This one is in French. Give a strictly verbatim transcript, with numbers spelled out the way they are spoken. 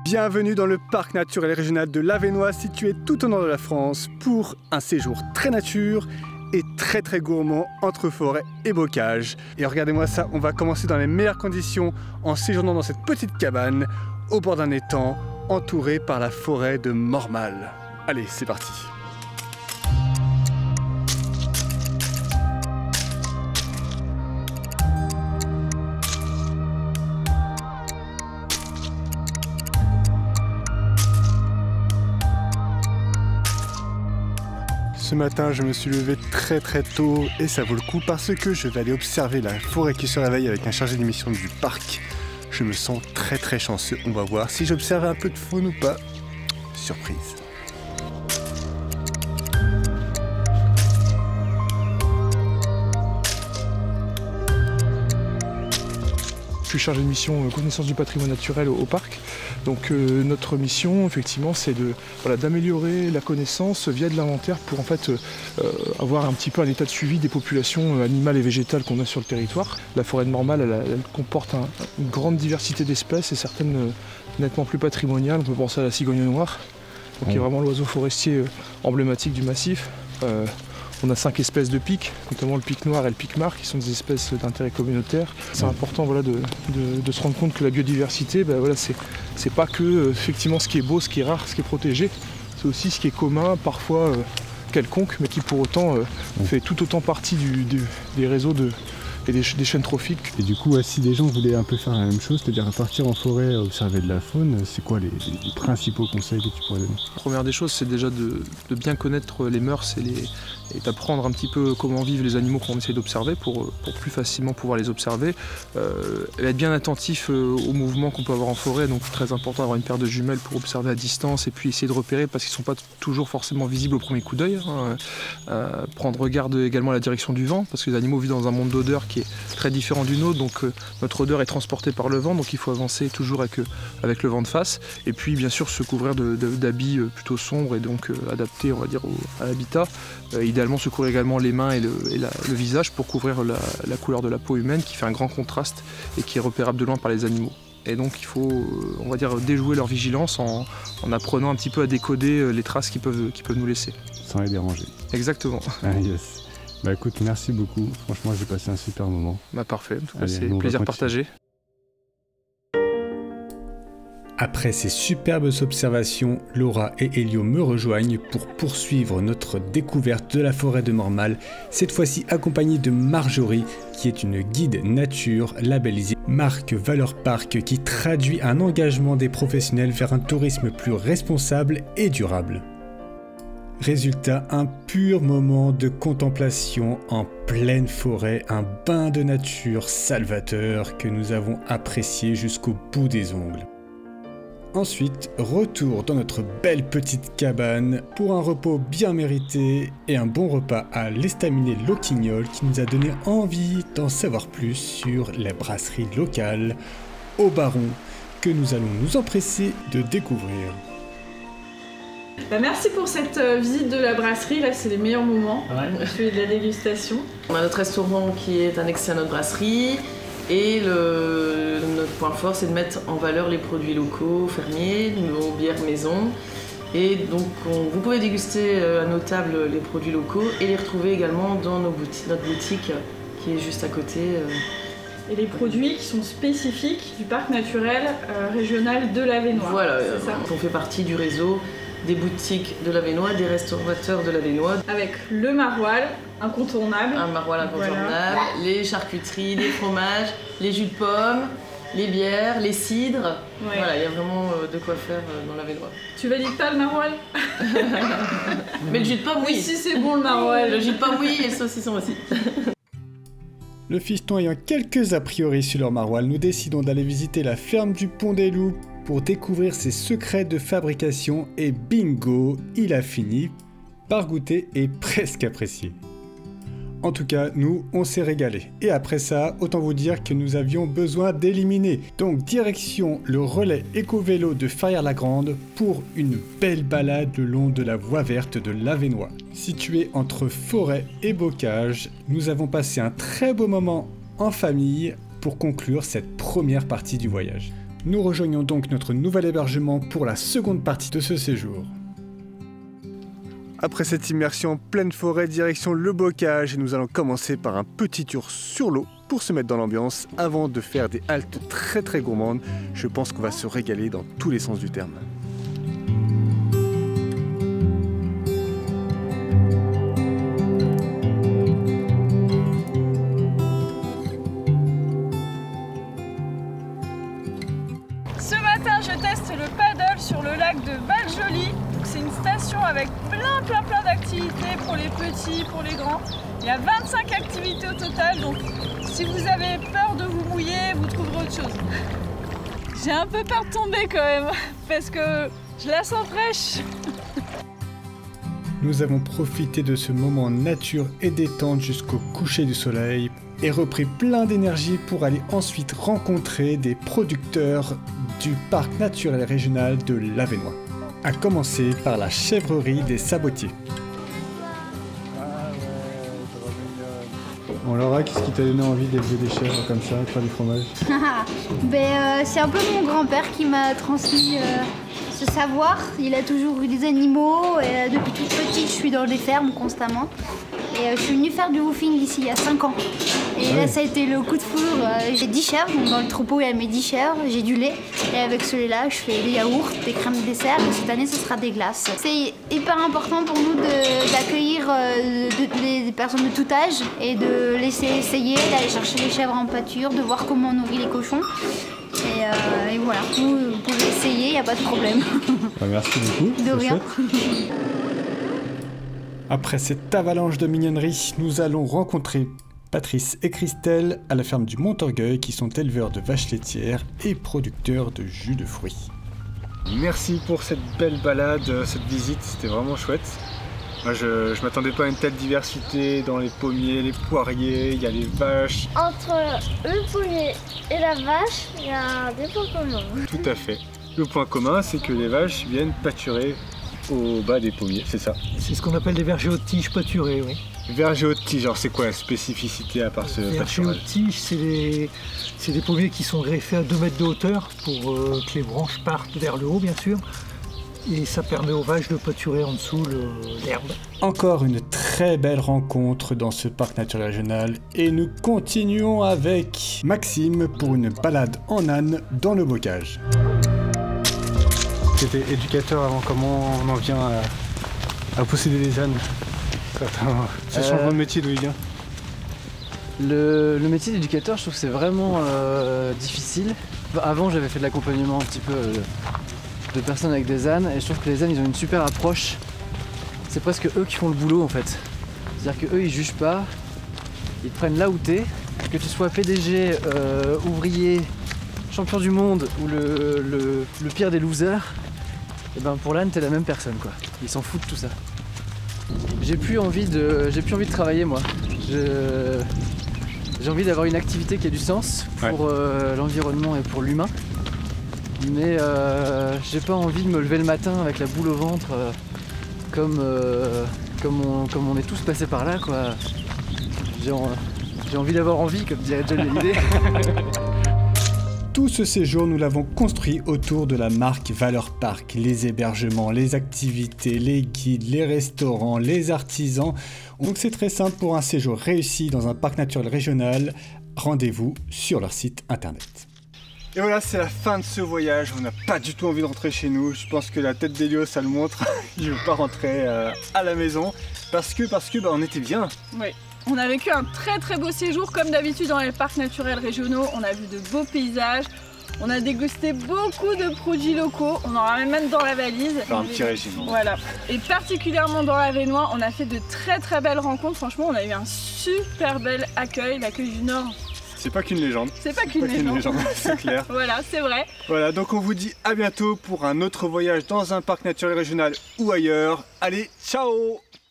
Bienvenue dans le parc naturel régional de l'Avesnois, situé tout au nord de la France, pour un séjour très nature et très très gourmand entre forêt et bocage. Et regardez-moi ça, on va commencer dans les meilleures conditions en séjournant dans cette petite cabane au bord d'un étang, entouré par la forêt de Mormal. Allez, c'est parti. Ce matin, je me suis levé très très tôt et ça vaut le coup parce que je vais aller observer la forêt qui se réveille avec un chargé d'émission du parc. Je me sens très très chanceux. On va voir si j'observe un peu de faune ou pas. Surprise. Je suis chargé de mission connaissance du patrimoine naturel au, au parc. Donc euh, notre mission effectivement c'est de voilà, d'améliorer la connaissance via de l'inventaire pour en fait euh, avoir un petit peu un état de suivi des populations animales et végétales qu'on a sur le territoire. La forêt de Mormal elle, elle comporte un, une grande diversité d'espèces et certaines euh, nettement plus patrimoniales. On peut penser à la cigogne noire, donc, qui est vraiment l'oiseau forestier euh, emblématique du massif. Euh, On a cinq espèces de pics, notamment le pic noir et le pic marc, qui sont des espèces d'intérêt communautaire. C'est important voilà, de, de, de se rendre compte que la biodiversité, ben, voilà, c'est pas que euh, effectivement, ce qui est beau, ce qui est rare, ce qui est protégé, c'est aussi ce qui est commun, parfois euh, quelconque, mais qui pour autant euh, fait tout autant partie du, du, des réseaux de, et des, des chaînes trophiques. Et du coup, si des gens voulaient un peu faire la même chose, c'est-à-dire partir en forêt, observer de la faune, c'est quoi les, les principaux conseils que tu pourrais donner? La première des choses, c'est déjà de, de bien connaître les mœurs et, les, et d'apprendre un petit peu comment vivent les animaux qu'on essaie d'observer pour, pour plus facilement pouvoir les observer. Euh, être bien attentif aux mouvements qu'on peut avoir en forêt, donc très important d'avoir une paire de jumelles pour observer à distance et puis essayer de repérer parce qu'ils ne sont pas toujours forcément visibles au premier coup d'œil. Hein. Euh, prendre garde également à la direction du vent parce que les animaux vivent dans un monde d'odeurs qui est très différent d'une autre, donc euh, notre odeur est transportée par le vent, donc il faut avancer toujours avec, euh, avec le vent de face, et puis bien sûr se couvrir d'habits euh, plutôt sombres et donc euh, adaptés on va dire au, à l'habitat. Euh, idéalement se couvrir également les mains et le, et la, le visage pour couvrir la, la couleur de la peau humaine qui fait un grand contraste et qui est repérable de loin par les animaux. Et donc il faut, euh, on va dire, déjouer leur vigilance en, en apprenant un petit peu à décoder euh, les traces qu'ils peuvent, qu'ils peuvent nous laisser. Sans les déranger. Exactement. Ah, yes. Bah écoute, merci beaucoup. Franchement, j'ai passé un super moment. Bah parfait, c'est un plaisir partagé. Après ces superbes observations, Laura et Elio me rejoignent pour poursuivre notre découverte de la forêt de Mormal, cette fois-ci accompagnée de Marjorie, qui est une guide nature labellisée marque Valeur Parc, qui traduit un engagement des professionnels vers un tourisme plus responsable et durable. Résultat, un pur moment de contemplation en pleine forêt, un bain de nature salvateur que nous avons apprécié jusqu'au bout des ongles. Ensuite, retour dans notre belle petite cabane pour un repos bien mérité et un bon repas à l'estaminet Loquignol qui nous a donné envie d'en savoir plus sur les brasseries locales au Baron que nous allons nous empresser de découvrir. Bah merci pour cette visite de la brasserie, là c'est les meilleurs moments, ouais. Je fais de la dégustation. On a notre restaurant qui est annexé à notre brasserie et le, notre point fort c'est de mettre en valeur les produits locaux, fermiers, nos bières maison. Et donc on, vous pouvez déguster à nos tables les produits locaux et les retrouver également dans nos boutiques, notre boutique qui est juste à côté. Et les produits qui sont spécifiques du parc naturel euh, régional de l'Avesnois. Voilà, c'est ça. On fait partie du réseau des boutiques de l'Avesnois, des restaurateurs de l'Avesnois. Avec le maroilles, incontournable. Un maroilles incontournable, voilà. Les charcuteries, les fromages, les jus de pommes, les bières, les cidres. Ouais. Voilà, il y a vraiment de quoi faire dans l'Avesnois. Tu valides pas le maroilles? Mais le jus de pomme, oui. Oui, si c'est bon le maroilles. Le jus de pomme, oui, et le saucisson aussi. Le fiston ayant quelques a priori sur leur maroilles, nous décidons d'aller visiter la ferme du Pont des Loups pour découvrir ses secrets de fabrication et bingo, il a fini par goûter et presque apprécier. En tout cas, nous, on s'est régalé. Et après ça, autant vous dire que nous avions besoin d'éliminer. Donc direction le relais éco-vélo de Farrières-la-Grande pour une belle balade le long de la voie verte de l'Avesnois. Située entre forêt et bocage, nous avons passé un très beau moment en famille pour conclure cette première partie du voyage. Nous rejoignons donc notre nouvel hébergement pour la seconde partie de ce séjour. Après cette immersion en pleine forêt, direction le bocage, et nous allons commencer par un petit tour sur l'eau pour se mettre dans l'ambiance avant de faire des haltes très très gourmandes. Je pense qu'on va se régaler dans tous les sens du terme. Ce matin, je teste le paddle sur le lac de Val-Joli. C'est une station avec plein plein plein d'activités pour les petits, pour les grands. Il y a vingt-cinq activités au total, donc si vous avez peur de vous mouiller, vous trouverez autre chose. J'ai un peu peur de tomber quand même, parce que je la sens fraîche. Nous avons profité de ce moment nature et détente jusqu'au coucher du soleil et repris plein d'énergie pour aller ensuite rencontrer des producteurs du parc naturel régional de l'Avesnois. À commencer par la chèvrerie des Sabotiers. Bon Laura, qu'est-ce qui t'a donné envie d'élever des chèvres comme ça, de faire du fromage? ben, euh, c'est un peu mon grand-père qui m'a transmis euh, ce savoir. Il a toujours eu des animaux et euh, depuis toute petite je suis dans les fermes constamment. Et euh, je suis venue faire du woofing ici il y a cinq ans. Et ah là oui. Ça a été le coup de foudre. Euh, j'ai dix chèvres, donc dans le troupeau il y a mes dix chèvres, j'ai du lait. Et avec celui-là je fais des yaourts, des crèmes dessert. Et cette année ce sera des glaces. C'est hyper important pour nous d'accueillir euh, de, des personnes de tout âge et de laisser essayer, d'aller chercher les chèvres en pâture, de voir comment on nourrit les cochons. Et, euh, et voilà, vous, vous pouvez essayer, il n'y a pas de problème. Bah, merci beaucoup. De rien. Après cette avalanche de mignonneries, nous allons rencontrer Patrice et Christelle à la ferme du Montorgueil qui sont éleveurs de vaches laitières et producteurs de jus de fruits. Merci pour cette belle balade, cette visite, c'était vraiment chouette. Moi je ne m'attendais pas à une telle diversité dans les pommiers, les poiriers, il y a les vaches. Entre le pommier et la vache, il y a des points communs. Tout à fait. Le point commun, c'est que les vaches viennent pâturer au bas des pommiers, c'est ça? C'est ce qu'on appelle des vergers haute tige pâturés, oui. Vergers haute tige, alors c'est quoi la spécificité à part ce pâturage? Vergers haute tige, c'est des, des pommiers qui sont greffés à deux mètres de hauteur pour euh, que les branches partent vers le haut, bien sûr. Et ça permet aux vaches de pâturer en dessous l'herbe. Encore une très belle rencontre dans ce parc naturel régional et nous continuons avec Maxime pour une balade en âne dans le bocage. Tu étais éducateur avant, comment on en vient à, à posséder des ânes? Ce changement de métier, d'où il vient? Le, le métier d'éducateur, je trouve que c'est vraiment euh, difficile. Avant, j'avais fait de l'accompagnement un petit peu euh, de personnes avec des ânes et je trouve que les ânes, ils ont une super approche. C'est presque eux qui font le boulot en fait. C'est-à-dire qu'eux, ils jugent pas, ils te prennent là où t'es. Que tu sois P D G, euh, ouvrier, champion du monde ou le, le, le pire des losers, et ben pour l'âne, t'es la même personne quoi. Ils s'en foutent de tout ça. J'ai plus envie de, j'ai plus envie de travailler moi. Je, j'ai envie d'avoir une activité qui a du sens pour ouais. euh, l'environnement et pour l'humain. Mais euh, j'ai pas envie de me lever le matin avec la boule au ventre euh, comme, euh, comme, on, comme on est tous passés par là quoi. J'ai, j'ai envie d'avoir envie comme dirait John Hallyday. Tout ce séjour, nous l'avons construit autour de la marque Valeur Parc. Les hébergements, les activités, les guides, les restaurants, les artisans. Donc c'est très simple pour un séjour réussi dans un parc naturel régional. Rendez-vous sur leur site internet. Et voilà, c'est la fin de ce voyage. On n'a pas du tout envie de rentrer chez nous. Je pense que la tête d'Elio, ça le montre. Je ne veux pas rentrer euh, à la maison parce que, parce que bah, on était bien. Oui. On a vécu un très très beau séjour comme d'habitude dans les parcs naturels régionaux. On a vu de beaux paysages, on a dégusté beaucoup de produits locaux, on en ramène même dans la valise. Faire un petit régime. Voilà. Et particulièrement dans l'Avesnois, on a fait de très très belles rencontres. Franchement, on a eu un super bel accueil, l'accueil du Nord. C'est pas qu'une légende. C'est pas qu'une légende. légende, c'est clair. Voilà, c'est vrai. Voilà, donc on vous dit à bientôt pour un autre voyage dans un parc naturel régional ou ailleurs. Allez, ciao!